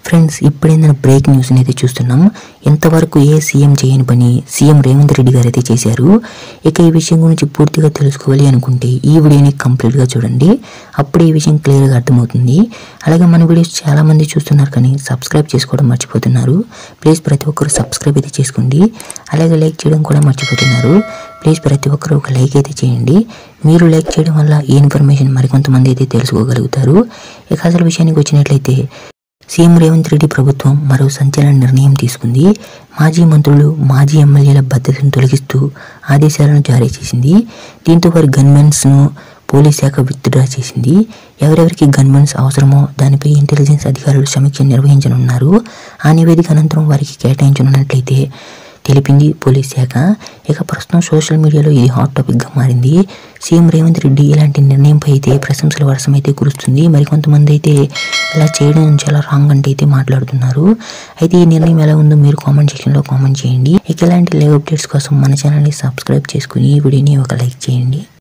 Friends, ఇప్పుడేందైనా break news అయితే చూస్తున్నాం. ఇంతవరకు ఏ సీఎం చేయని పని సీఎం రేవంత్ రెడ్డి గారు అయితే చేశారు. ఇక ఈ విషయం గురించి పూర్తిగా తెలుసుకోవాలి అనుకుంటే ఈ వీడియోని కంప్లీట్గా చూడండి. అప్పుడు ఈ విషయం క్లియర్గా అర్థమవుతుంది. అలాగే మన వీడియోస్ చాలా మంది చూస్తున్నారు కానీ సబ్స్క్రైబ్ చేసుకోవడం మర్చిపోతున్నారు. ప్లీజ్ ప్రతి ఒక్కరు సబ్స్క్రైబ్ అయితే చేసుకోండి. అలాగే లైక్ చేయడం కూడా మర్చిపోతున్నారు. ప్లీజ్ ప్రతి ఒక్కరు ఒక లైక్ అయితే చేయండి. మీరు లైక్ చేయడం వల్ల ఈ ఇన్ఫర్మేషన్ మరికొంతమంది అయితే తెలుసుకోగలుగుతారు. ఇక అసలు విషయానికి వచ్చినట్లయితే సీఎం రేవంత్ రెడ్డి ప్రభుత్వం మరో సంచలన నిర్ణయం తీసుకుంది. మాజీ మంత్రులు, మాజీ ఎమ్మెల్యేల భద్రతను తొలగిస్తూ ఆదేశాలను జారీ చేసింది. దీంతో వారి గన్మెన్స్ను పోలీస్ శాఖ విత్డ్రా చేసింది. ఎవరెవరికి గన్మెన్స్ అవసరమో దానిపై ఇంటెలిజెన్స్ అధికారులు సమీక్ష నిర్వహించనున్నారు. ఆ నివేదిక అనంతరం వారికి కేటాయించనున్నట్లయితే తెలిపింది పోలీస్ శాఖ. ఇక ప్రస్తుతం సోషల్ మీడియాలో ఇది హాట్ టాపిక్గా మారింది. సీఎం రేవంత్ రెడ్డి ఇలాంటి నిర్ణయంపై అయితే ప్రశంసల వర్షం అయితే కురుస్తుంది. మరికొంతమంది అయితే ఇలా చేయడం చాలా రాంగ్ అంటే అయితే మాట్లాడుతున్నారు. అయితే ఈ నిర్ణయం ఎలా ఉందో మీరు కామెంట్ సెక్షన్లో కామెంట్ చేయండి. ఇక ఇలాంటి లైవ్ అప్డేట్స్ కోసం మన ఛానల్ని సబ్స్క్రైబ్ చేసుకుని ఈ వీడియోని ఒక లైక్ చేయండి.